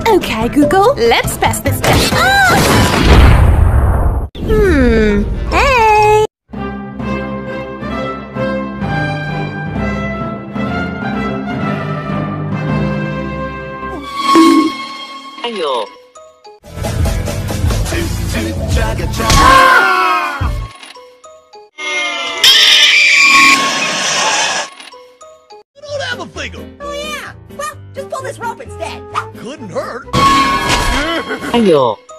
Okay, Google, let's pass this test. Hey! Ayo. Don't have a finger. Oh yeah. Well, just pull this rope instead. Couldn't hurt. Ayo.